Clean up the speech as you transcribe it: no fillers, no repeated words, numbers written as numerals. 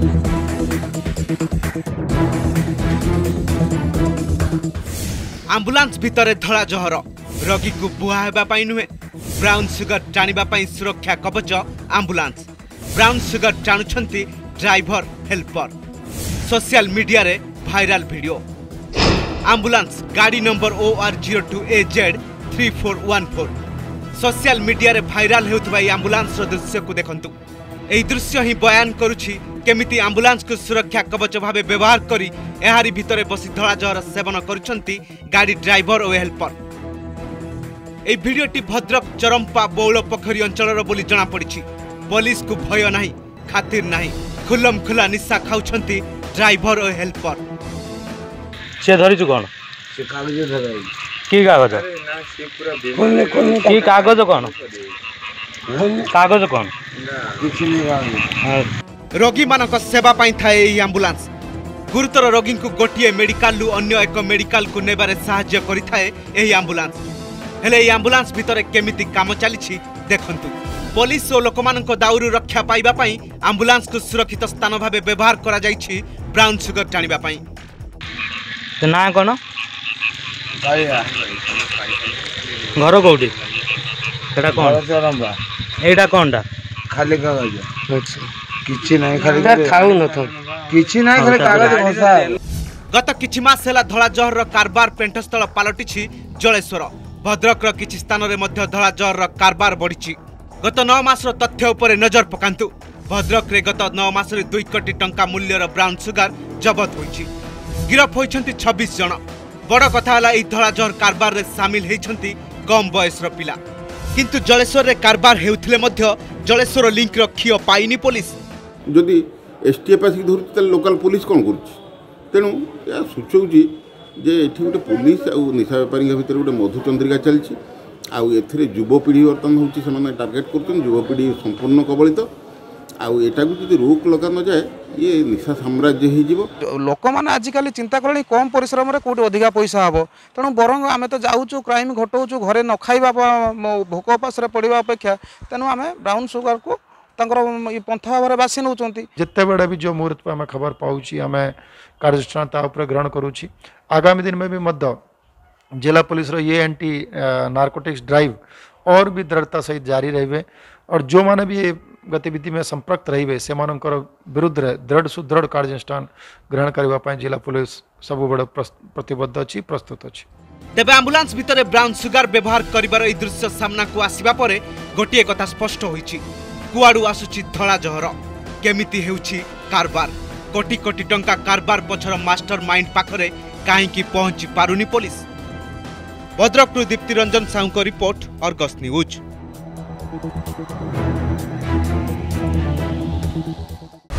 Ambulance भितर धला जहर रोगी को बुहा हेबाई नुहे ब्राउन सुगर टाणिबा पई सुरक्षा कवच आंबुलांस ब्राउन सुगर टाणुछंती ड्राइवर हेल्पर सोशल मीडिया रे भाइराल वीडियो आंबुलांस गाड़ी नंबर OR02AZ3414 सोशल मीडिया रे भाइराल हेउथबा आंबुलांस रो दृश्य को देखंतु एही दृश्य ही बयान करुछि केमिति आंबुलांस को सुरक्षा कवच भावे व्यवहार करी एहारी भितरे बसी धला जहर सेवन करुछंती गाड़ी ड्राइवर और हेल्पर। एही वीडियोटी भद्रक चरंपा बौल पोखरी अंचलर बोली जना पड़िछि। पुलिस को भय नाही खातिर नाही खुलम खुला निशा खाउछंती ड्राइवर और हेल्पर। से धरिछु कोन से कागज धराई की कागज ना से पूरा की कागज कोन कागज कोन किछि नहीं रोगी मानक सेवा पाई थाए एही एम्बुलेंस गुरुतर रोगी को गोटिए मेडिकल लु अन्य एक मेडिकल को नेबारे सहाय्य करि थाए एही एम्बुलेंस। हेले एही एम्बुलेंस भितरे केमिति काम चलीछि देखंतु। पुलिस और लोकमानक दाउरु रक्षा पाइबा पई एम्बुलेंस को सुरक्षित स्थान भाबे व्यवहार करा जाइछि ब्राउन सुगर टाणिबा पई। तो ना कोन आया घर कोठी एटा कोन चरंबा एटा कोनटा खाली कागज अच्छा किछि नहीं खाली खाऊ न थो किछि नहीं खाली कागज घोषा गत किछि मास हेला धला जहर रो कारबार पेंटस्थल पालटिछि जलेश्वर। भद्रक रो किछि स्थान रे मध्य धला जहर रो कारबार बढ़िछि। गत 9 मास रो तथ्य उपरे नजर पकांतु। भद्रक रे गत 9 मास रे 2 कोटी टंका मूल्यर ब्राउन सुगर जबत होइछि। गिरफ होइछंती 26 जन। बड़ कथा हला एही धला जहर कारबार रे शामिल हेइछंती कम बयस रो पिला। किंतु जलेश्वर रे कारबार हेउथिले मध्य जलेश्वर लिंक रो खियो पाइनी पुलिस। जदि एसटीएफ आसिक धरुछि लोकल पुलिस कौन करुछि तेणु या सूचौछि जे एठी गोटे पुलिस आ निशा व्यापारी भितर गोटे मधुचंद्रिका चलछि आउ एथिरे युवपीढ़ी बर्तमान होछि से टार्गेट करछन युवपीढ़ी संपूर्ण कबलित आउ एटा को जदि रोक लगा न जाए ये निशा साम्राज्य हो जीवो। लोक मैंने आजिकल चिंता कले कम परिश्रम कौटे अधिका पैसा हम तेणु बरंग आम तो जाऊँ क्राइम घटाऊँ घरे न खाइबा भोक उपास पड़ा अपेक्षा तेणु आम ब्राउन सुगर को पंथा भाव बासी नौ जिते बड़े भी जो मुहूर्त पर आम खबर पाऊँ आम कार्यानुष्ठान ग्रहण करुँच। आगामी दिन में भी मध्य जिला पुलिस रो ये एंटी नार्कोटिक्स ड्राइव और भी दृढ़ता सहित जारी रहे और जो माने भी ये गतिविधि में संपर्क रहे से विरुद्ध दृढ़ सुदृढ़ कार्यानुष्ठान ग्रहण करने जिला पुलिस सब बड़ प्रतिबद्ध अच्छी प्रस्तुत अच्छी। तेबे एम्बुलेंस भितर ब्राउन सुगर व्यवहार करिबार ए दृश्य सामना को आसीबा परे गोटिए कथा स्पष्ट होइछि कुआडू आसुछि धला जहर केमिति हेउछि कारबार कोटी कोटी टंका कारबार पछर मास्टर माइंड पाखरे काहेकि पहुंची पारुनी पुलिस। भद्रक दीप्ति रंजन साहू को रिपोर्ट अर्गस न्यूज।